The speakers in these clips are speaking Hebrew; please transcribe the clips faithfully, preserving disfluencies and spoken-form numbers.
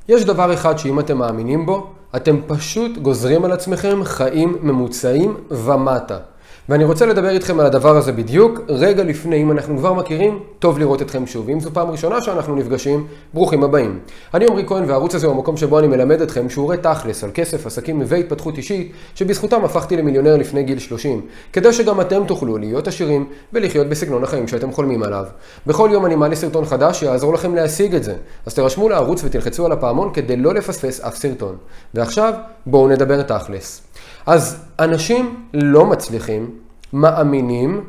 יש דבר אחד שאם אתם מאמינים בו, אתם פשוט גוזרים על עצמכם חיים ממוצעים ומטה. ואני רוצה לדבר איתכם על הדבר הזה בדיוק, רגע לפני, אם אנחנו כבר מכירים, טוב לראות אתכם שוב. אם זו פעם ראשונה שאנחנו נפגשים, ברוכים הבאים. אני עמרי כהן, והערוץ הזה הוא המקום שבו אני מלמד אתכם שיעורי תכלס על כסף, עסקים והתפתחות אישית, שבזכותם הפכתי למיליונר לפני גיל שלושים, כדי שגם אתם תוכלו להיות עשירים ולחיות בסגנון החיים שאתם חולמים עליו. בכל יום אני מעלה סרטון חדש שיעזור לכם להשיג את זה. אז תרשמו לערוץ ותלחצו על הפעמון כדי לא לפספס אף סרטון. ועכשיו בואו נדבר תכלס. אז אנשים לא מצליחים, מאמינים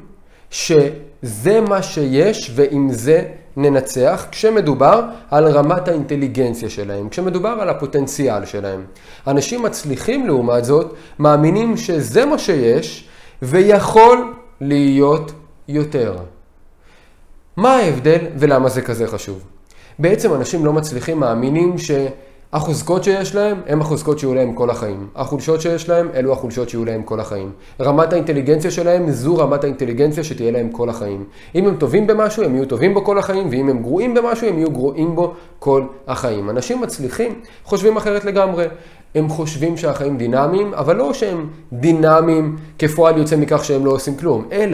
שזה מה שיש ועם זה ננצח, כשמדובר על רמת האינטליגנציה שלהם, כשמדובר על הפוטנציאל שלהם. אנשים מצליחים לעומת זאת, מאמינים שזה מה שיש ויכול להיות יותר. מה ההבדל ולמה זה כזה חשוב? בעצם אנשים לא מצליחים, מאמינים ש... החוזקות שיש להם הם החוזקות שיהיו להם כל החיים. החולשות שיש להם אלו החולשות שיהיו להם כל החיים. רמת האינטליגנציה שלהם זו רמת האינטליגנציה שתהיה להם כל החיים. אם הם טובים במשהו הם יהיו טובים בו כל החיים, ואם הם גרועים במשהו הם יהיו גרועים בו כל החיים. אנשים מצליחים חושבים אחרת לגמרי. הם חושבים שהחיים דינמיים, אבל לא שהם דינמיים כפועל יוצא מכך שהם לא עושים כלום, אלא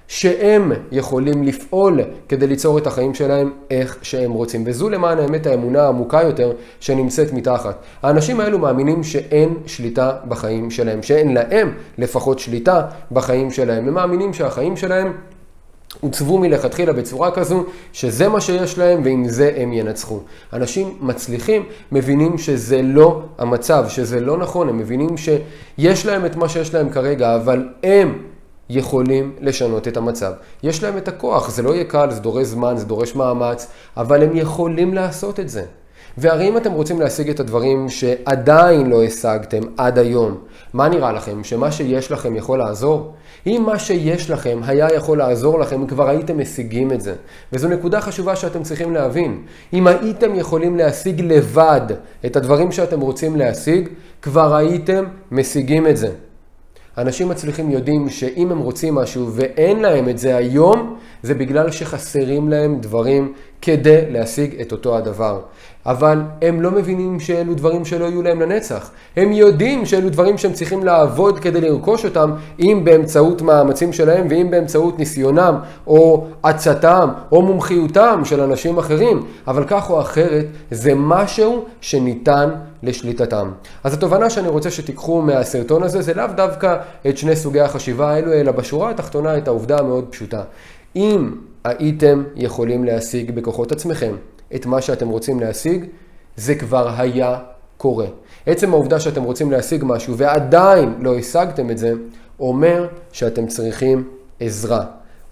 שהם יכולים לפעול כדי ליצור את החיים שלהם איך שהם רוצים. וזו למען האמת האמונה העמוקה יותר שנמצאת מתחת. האנשים האלו מאמינים שאין שליטה בחיים שלהם, שאין להם לפחות שליטה בחיים שלהם. הם מאמינים שהחיים שלהם עוצבו מלכתחילה בצורה כזו שזה מה שיש להם ועם זה הם ינצחו. אנשים מצליחים מבינים שזה לא המצב, שזה לא נכון. הם מבינים שיש להם את מה שיש להם כרגע, אבל הם יכולים לשנות את המצב. יש להם את הכוח, זה לא יהיה קל, זה דורש זמן, זה דורש מאמץ, אבל הם יכולים לעשות את זה. והרי אם אתם רוצים להשיג את הדברים שעדיין לא השגתם עד היום, מה נראה לכם? שמה שיש לכם יכול לעזור? אם מה שיש לכם היה יכול לעזור לכם, כבר הייתם משיגים את זה. וזו נקודה חשובה שאתם צריכים להבין. אם הייתם יכולים להשיג לבד את הדברים שאתם רוצים להשיג, כבר הייתם משיגים את זה. אנשים מצליחים יודעים שאם הם רוצים משהו ואין להם את זה היום, זה בגלל שחסרים להם דברים כדי להשיג את אותו הדבר. אבל הם לא מבינים שאלו דברים שלא יהיו להם לנצח. הם יודעים שאלו דברים שהם צריכים לעבוד כדי לרכוש אותם, אם באמצעות מאמצים שלהם ואם באמצעות ניסיונם או עצתם או מומחיותם של אנשים אחרים. אבל כך או אחרת זה משהו שניתן לשליטתם. אז התובנה שאני רוצה שתיקחו מהסרטון הזה זה לאו דווקא את שני סוגי החשיבה האלו, אלא בשורה התחתונה את העובדה המאוד פשוטה. אם הייתם יכולים להשיג בכוחות עצמכם את מה שאתם רוצים להשיג, זה כבר היה קורה. עצם העובדה שאתם רוצים להשיג משהו ועדיין לא השגתם את זה, אומר שאתם צריכים עזרה.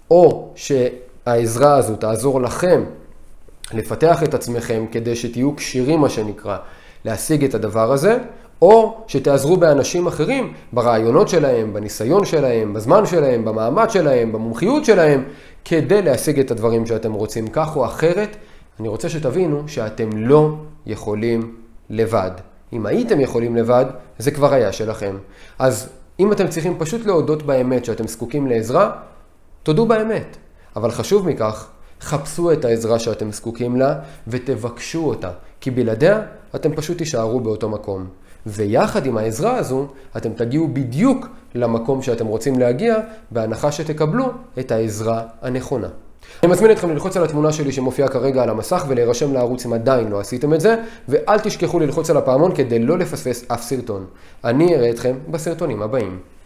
או שהעזרה הזו תעזור לכם לפתח את עצמכם כדי שתהיו כשירים, מה שנקרא, להשיג את הדבר הזה, או שתעזרו באנשים אחרים, ברעיונות שלהם, בניסיון שלהם, בזמן שלהם, במאמץ שלהם, במומחיות שלהם, כדי להשיג את הדברים שאתם רוצים. כך או אחרת, אני רוצה שתבינו שאתם לא יכולים לבד. אם הייתם יכולים לבד, זה כבר היה שלכם. אז אם אתם צריכים פשוט להודות באמת שאתם זקוקים לעזרה, תודו באמת. אבל חשוב מכך, חפשו את העזרה שאתם זקוקים לה ותבקשו אותה, כי בלעדיה אתם פשוט תישארו באותו מקום. ויחד עם העזרה הזו, אתם תגיעו בדיוק למקום שאתם רוצים להגיע, בהנחה שתקבלו את העזרה הנכונה. אני מזמין אתכם ללחוץ על התמונה שלי שמופיעה כרגע על המסך ולהירשם לערוץ אם עדיין לא עשיתם את זה, ואל תשכחו ללחוץ על הפעמון כדי לא לפספס אף סרטון. אני אראה אתכם בסרטונים הבאים.